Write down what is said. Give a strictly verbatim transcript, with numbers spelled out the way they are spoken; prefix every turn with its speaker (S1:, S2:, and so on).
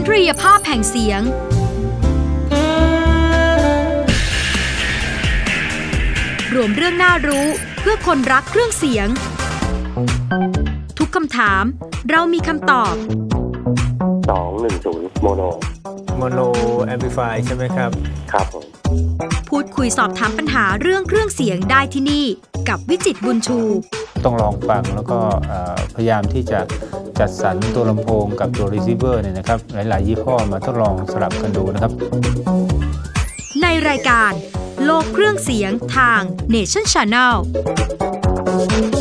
S1: ทรียภาพแห่งเสียงรวมเรื่องน่ารู้เพื่อคนรักเครื่องเสียงทุกคำถามเรามีคำตอบ
S2: สอง หนึ่ง ศูนย์โมโน
S3: โมโนแอมพลิฟายใช่ไหมครับ
S2: ครับผม
S1: พูดคุยสอบถามปัญหาเรื่องเครื่องเสียงได้ที่นี่กับวิจิตรบุญชู
S3: ต้องลองฟังแล้วก็พยายามที่จะจัดสรรตัวลำโพงกับตัวรีเซิเวอร์เนี่ยนะครับหลายๆยี่ห้อมาทดลองสลับกันดูนะครับ
S1: ในรายการโลกเครื่องเสียงทาง Nation Channel